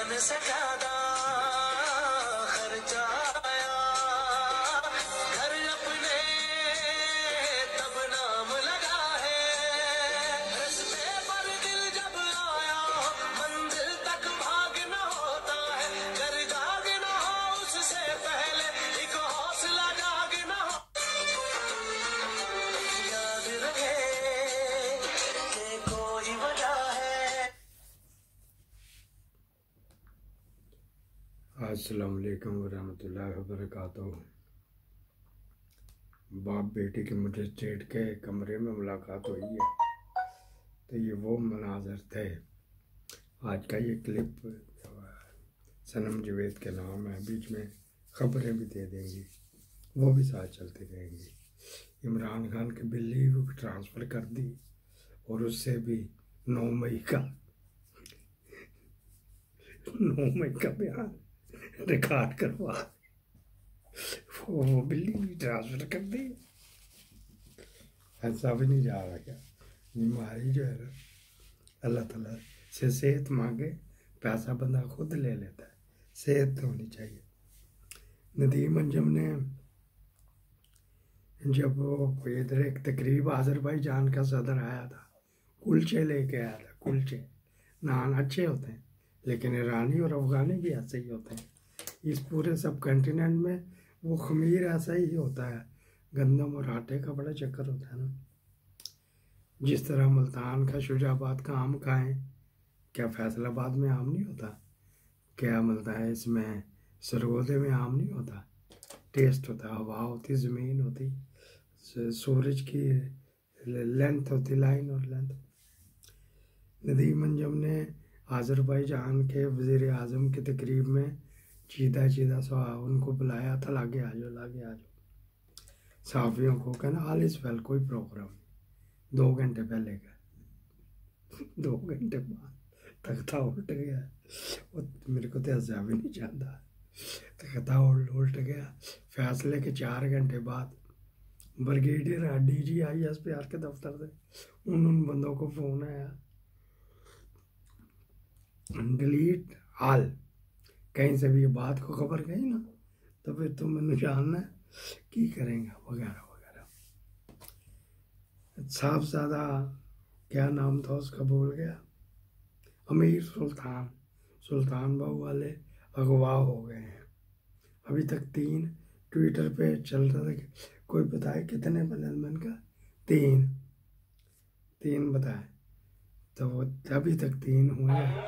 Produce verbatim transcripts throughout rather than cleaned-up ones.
जान से ज्यादा खर्चा आया, घर अपने तब नाम लगा है, रस्ते पर दिल जब आया मंजिल तक भागना होता है, घर जागना हो उससे पहले एक हौसला जागना हो, याद रहे कि कोई वजह है। अस्सलाम वालेकुम वरहमतुल्लाहि वबरकातुहू। बाप बेटी के मजिस्ट्रेट के कमरे में मुलाकात हुई है, तो ये वो मनाजर थे। आज का ये क्लिप सनम जवेद के नाम है, बीच में खबरें भी दे देंगी, वो भी साथ चलती रहेंगी। इमरान खान की बिल्ली को ट्रांसफ़र कर दी और उससे भी नौ मई का नौ मई का बयान रिकॉर्ड करवा वो, वो बिल्ली भी ट्रांसफ़र कर दी। ऐसा भी नहीं जा रहा क्या? बीमारी जो है ना, अल्लाह ताला से सेहत मांगे, पैसा बंदा खुद ले लेता है, सेहत तो होनी चाहिए। नदीम अंजुम ने जब वो इधर एक तकरीब आज़रबाईजान का सदर आया था, कुलचे लेके आया था। कुलचे नान अच्छे होते हैं, लेकिन ईरानी और अफ़गानी भी ऐसे ही होते हैं। इस पूरे सब कंटिनेंट में वो खमीर ऐसा ही होता है, गंदम और आटे का बड़ा चक्कर होता है ना। जिस तरह मुल्तान का शुजाबाद का आम खाएं, क्या फैसलाबाद में आम नहीं होता? क्या मिलता है इसमें सरगोदे में आम नहीं होता? टेस्ट होता, हवा होती, ज़मीन होती, सूरज की लेंथ होती, लाइन और लेंथ। नदीम अंजुम ने आज़रबाईजान के वज़ीर आज़म की तकरीब में चीदा चीदा सा उनको बुलाया था, लागे आ जाओ, लागे आ जाओ। साफियों को कहना ऑल इज़ वेल, कोई प्रोग्राम नहीं। दो घंटे पहले का दो घंटे बाद तख्ता उल्ट गया। वो मेरे को तो हंसा भी नहीं चाहता। तख्ता उल्ट उल्ट गया। फैसले के चार घंटे बाद brigadier D G I S P R के दफ्तर से उन उन बंदों को फ़ोन आया, डिलीट ऑल। कहीं से भी ये बात को खबर गई ना, तो फिर तुम मैंने जानना की करेंगे वगैरह वगैरह। साहबजादा क्या नाम था उसका, भूल गया। अमीर सुल्तान सुल्तान बहू वाले अगवा हो गए हैं। अभी तक तीन ट्विटर पे चल रहा था कि कोई बताए कितने बने का, तीन तीन बताए, तो वो अभी तक तीन हुए हैं।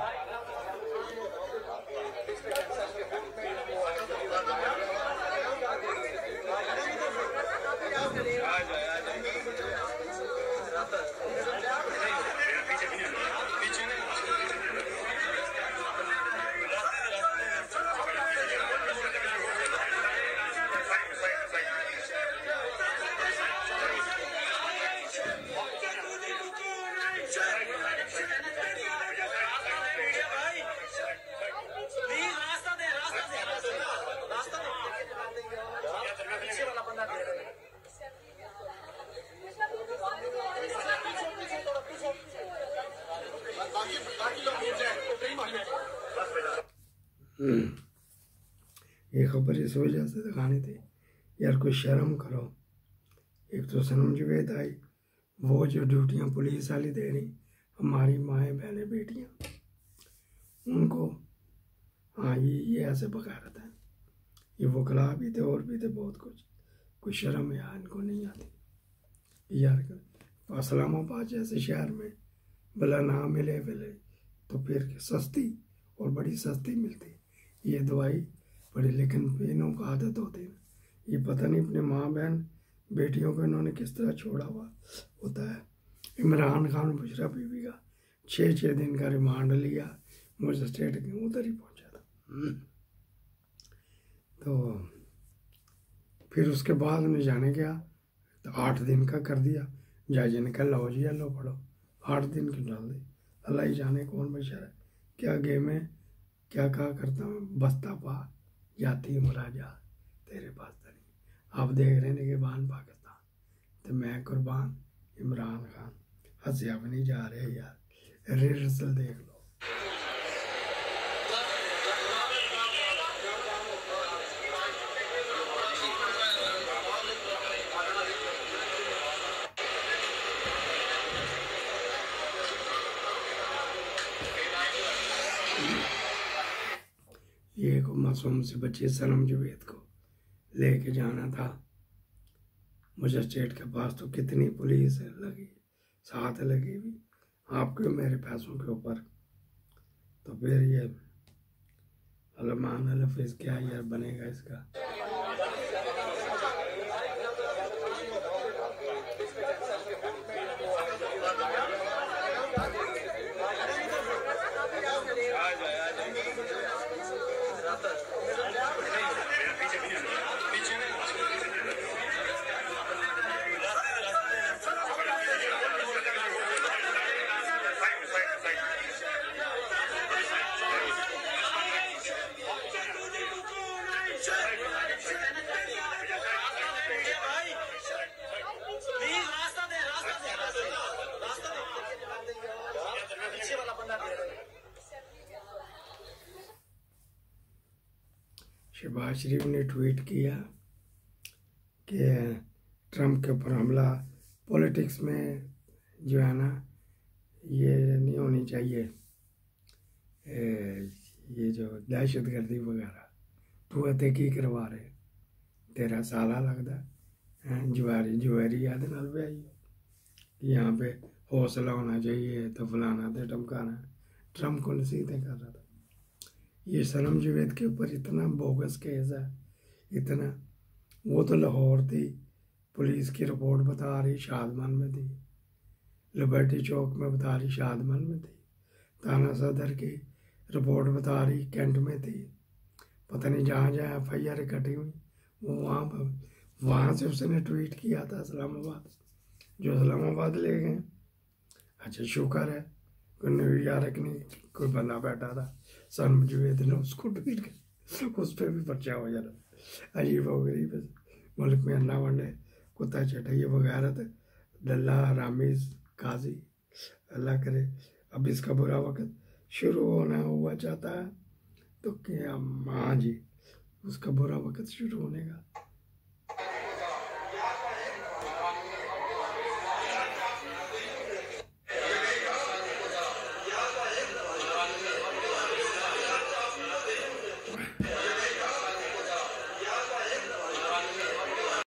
ये खबर इस वजह से दिखानी थी यार, कोई शर्म करो। एक तो सनम जवेद आई, वो जो ड्यूटियाँ पुलिस वाली दे रही, हमारी माएँ बहनें बेटियाँ, उनको हाँ ये ये ऐसे पका रहता है। ये वकला भी थे और भी थे बहुत कुछ। कोई शर्म यार इनको नहीं आती यार। इस्लामाबाद जैसे शहर में भला ना मिले मिले तो फिर सस्ती और बड़ी सस्ती मिलती ये दवाई बड़ी, लेकिन इन्हों को आदत होती है। ये पता नहीं अपने माँ बहन बेटियों को इन्होंने किस तरह छोड़ा हुआ होता है। इमरान खान बुशरा बीबी का छः छः दिन का रिमांड लिया, मजिस्ट्रेट के उधर ही पहुँचा था। तो फिर उसके बाद उन्हें जाने गया तो आठ दिन का कर दिया। जज ने कहा लो जी लो पढ़ो, आठ दिन की डाल दी। अल्लाह ही जाने कौन बशर है, क्या गेम है, क्या कहा करता हूँ, बस्ता पा जाती महाराजा तेरे पास नहीं। आप देख रहे हैं निगहबान पाकिस्तान, तो मैं कुर्बान इमरान खान। हंसिया भी नहीं जा रहे यार, रिहर्सल देख लो। ये एक मासूम सी बच्ची सनम जुवेद को लेके जाना था मजिस्ट्रेट के पास, तो कितनी पुलिस लगी, साथ लगी हुई, आपके मेरे पैसों के ऊपर। तो फिर ये अलमान अलफिज क्या यार बनेगा इसका। शहबाज शरीफ ने ट्वीट किया कि ट्रम्प के ऊपर हमला पॉलिटिक्स में जो है ना ये नहीं होनी चाहिए, ये जो दहशत गर्दी वगैरह तू अते की करवा रहे, तेरा साला लगता जुआरी जुआरी याद नाल ब्याई, यहाँ पे हौसला होना चाहिए तो फलाना तो टमकाना। ट्रम्प को नसीहतें कर रहा था। ये सनम जुवेद के ऊपर इतना बोगस केस है, इतना। वो तो लाहौर थी, पुलिस की रिपोर्ट बता रही शादमान में थी, लिबर्टी चौक में बता रही शादमान में थी, थाना सदर की रिपोर्ट बता रही कैंट में थी, पता नहीं जहाँ जहाँ एफ आई आर इकट्ठी हुई वो वहाँ पर। वहाँ से उसने ट्वीट किया था इस्लामाबाद, जो इस्लामाबाद ले गए। अच्छा शुक्र है कोई न्यूयॉर्क नहीं कोई बंदा बैठा था, सनम जुवेद ने उसको ट्वीट कर उस पर भी पर्चा हो जाता। अजीब हो गरीब मुल्क में अन्ना वंडे कुत्ता चटाइए वगैरह दल्ला रामीज काजी, अल्लाह करे अब इसका बुरा वक्त शुरू होना हुआ चाहता है तो क्या, हाँ जी उसका बुरा वक्त शुरू होने का